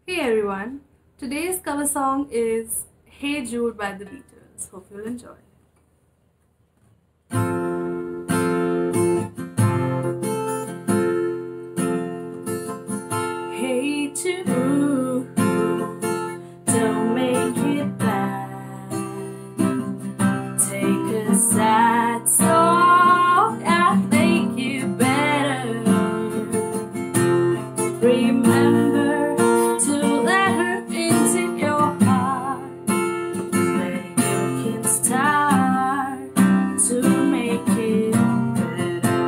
Hey everyone, today's cover song is Hey Jude by the Beatles. Hope you'll enjoy. Hey Jude, don't make it bad. Take a sad song and make it better. Remember to let her into your heart. Then you can start to make it better.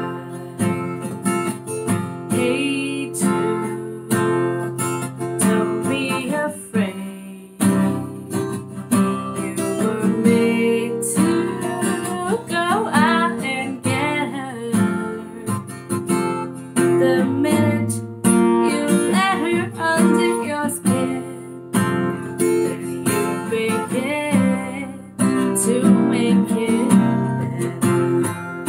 Hey Jude, don't be afraid. You were made to go out and get her. The minute you let her under your skin, then you begin to make it better.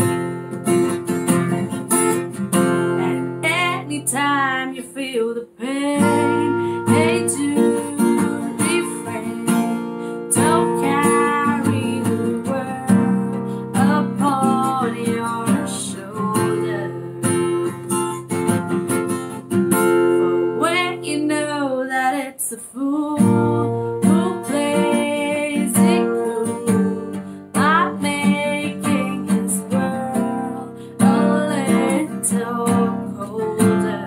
And anytime you feel the pain, hey Jude, refrain. Don't carry the world upon your shoulders. For when you know that it's a fool who plays it cool by making his world a little colder.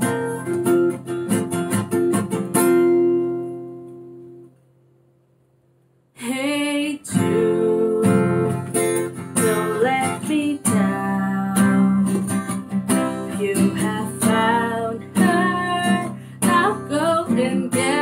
Hey Jude, don't let me down. You have found her, now go and get